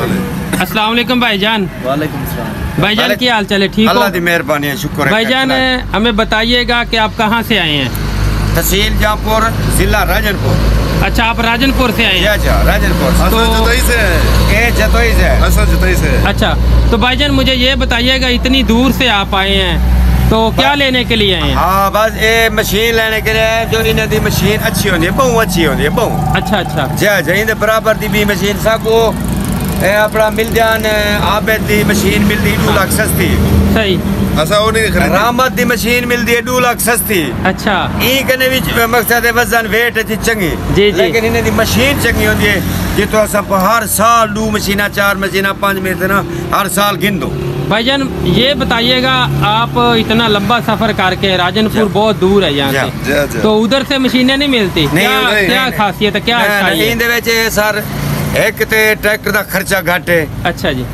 अस्सलाम वालेकुम भाईजान। वालेकुम सलाम। भाईजान क्या हाल चाल है? ठीक हो? अल्लाह की मेहरबानी है, शुक्र है। भाईजान हमें बताइएगा कि आप कहाँ से आए हैं? तहसील जहाँपुर, जिला राजनपुर। अच्छा, आप राजनपुर से आए हैं? राजनपुर जतोई से है। जतोई से जतोई से। अच्छा, तो भाईजान मुझे ये बताइएगा, इतनी दूर से आप आए हैं तो क्या लेने के लिए आए हैं? हाँ, बस ये मशीन लेने के लिए, जो इन्हें दी मशीन अच्छी होती है, बहु अच्छी होती है, बहु। अच्छा अच्छा। जी बराबर दी भी मशीन सबको अपना मिल जान। आबेद दी मशीन मिलती 2 लाख सस्ती। सही। ऐसा वो नहीं खरीदी। रामत दी मशीन मिलती है 2 लाख सस्ती। अच्छा। ई कने भी मकसद है वजन वेट है चंगी। जी। लेकिन इन्हें दी मशीन चंगी होती है कि तो सब हर साल 2 मशीना 4 मशीना 5 में ना हर साल गिन दो। भाईजान ये बताइएगा, आप इतना लंबा सफर करके, राजनपुर बहुत दूर है यहाँ से, तो उधर से मशीनें नहीं मिलती? क्या खासियत है, क्या है सर? एक ते ट्रैक्टर का खर्चा घट है। अच्छा जी।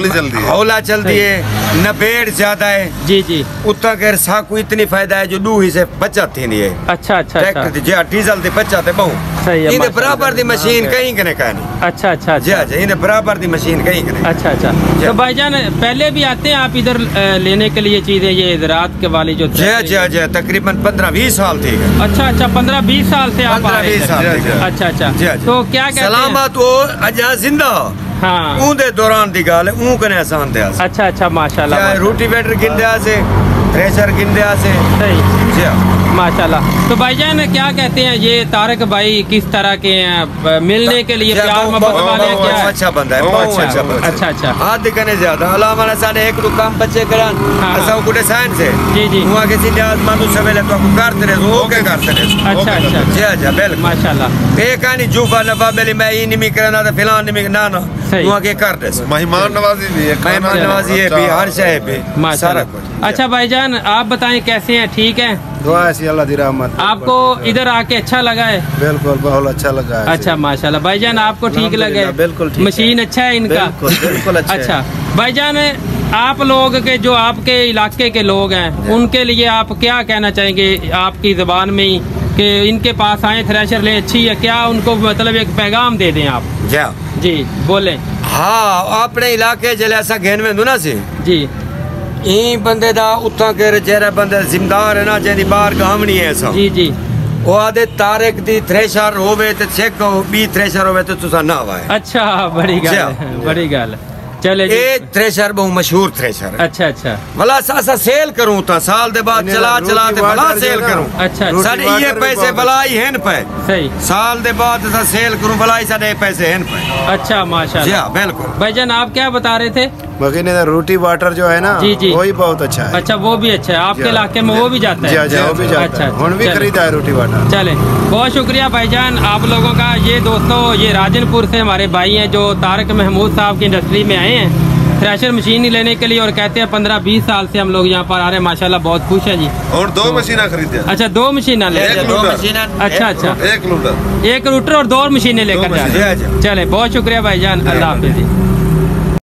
हौला चलती है, नपेड़ ज्यादा है। जी जी। उतना कर साकू इतनी फायदा है जो 2 ही से बचत थी नहीं है। अच्छा अच्छा। ट्रैक्टर जी डीजल से बचत है बहु। सही है। इन्हें बराबर दी मशीन कहीं कने का नहीं। अच्छा अच्छा। जी इन्हें बराबर दी मशीन कहीं कने। अच्छा अच्छा। तो भाईजान पहले भी आते हैं आप इधर लेने के लिए चीजें, ये रात के वाली जो? जी तकरीबन 15-20 साल थी। अच्छा अच्छा, 15-20 साल से आप आ रहे हैं? अच्छा अच्छा। तो क्या कहते हैं? सलामत हो अजा जिंदा। हाँ, ऊंदे दौरान दी गाल है, ऊं कने आसान दे। अच्छा अच्छा, माशाल्लाह। रोटीवेटर गिंदे से, थ्रेशर गिंदे से। सही। जी माशाल्लाह। तो भाईजान क्या कहते हैं, ये तारक भाई किस तरह के हैं? मिलने के लिए प्यार मोहब्बत वाले क्या? अच्छा बंदा है, बहुत अच्छा बंदा। अच्छा अच्छा। हाथ दिखने ज्यादा अल्लाह माने साडे एक काम बच्चे करन असा गुडे साइन से। जी जी। हुआ के सिंह आज मानु सवेले तो को करते रहे, ओके करते रहे। अच्छा अच्छा। जी बिल्कुल माशाल्लाह। ए कहानी जूफा नबा बेली मैं ई निमी करना तो फिलहाल निमी ना ना हुआ के करते। मेहमान नवाजी भी है, मेहमान नवाजी है भी, हर शय पे सारा कुछ। अच्छा भाईजान आप बताएं कैसे हैं? ठीक है, दुआ है अल्लाह दी रहमत। आपको इधर आके अच्छा लगा है? बिल्कुल, बहुत अच्छा लगा है। अच्छा माशाल्लाह। भाईजान आपको ठीक लगे? बिल्कुल ठीक। मशीन अच्छा है इनका? बिल्कुल अच्छा। अच्छा भाईजान, आप लोग के जो आपके इलाके के लोग हैं उनके लिए आप क्या कहना चाहेंगे आपकी जुबान में ही, कि इनके पास आए थ्रेशर ले, अच्छी है क्या? उनको मतलब एक पैगाम दे दें आप। जी बोले। हाँ, अपने इलाके जले ऐसा घेन में दूना से जी ई बंदे दा उतना के जेरा बंदे जिम्मेदार है ना, जेदी बाहर गामनी है ऐसा। जी जी। वो आदे तारक दी थ्रेशर होवे ते चेक हो, बी थ्रेशर होवे तो तुसा ना आवा है। अच्छा, बड़ी गल है, बड़ी गल। चले जी। ए थ्रेशर बहुत मशहूर थ्रेशर है। अच्छा अच्छा। भला सा सेल करूं ता साल दे बाद चला ते भला सेल करूं। अच्छा। साडे ये पैसे भलाई हैं पे। सही। साल दे बाद सा सेल करूं भलाई साडे पैसे हैं पे। अच्छा माशाल्लाह। जी बिल्कुल। भाईजान आप क्या बता रहे थे? बगीने रोटी वाटर जो है ना, जी जी, वही बहुत अच्छा है। अच्छा, वो भी अच्छा है आपके इलाके में? वो भी जाता है? जी वो भी जाता है। हम भी खरीदा है रोटी वाटर। चले, बहुत शुक्रिया भाईजान आप लोगों का। ये दोस्तों, ये राजनपुर से हमारे भाई हैं जो तारक महमूद साहब की इंडस्ट्री में आए हैं थ्रेशर मशीन लेने के लिए, और कहते हैं 15-20 साल से हम लोग यहाँ पर आ रहे हैं। माशाल्लाह बहुत खुश है जी। और 2 मशीना खरीदे। अच्छा, 2 मशीना ले? अच्छा अच्छा, 1 रूटर 1 रूटर और 2 मशीनें लेकर जा रहे हैं। चले, बहुत शुक्रिया भाईजान, अल्लाह हाफिज़।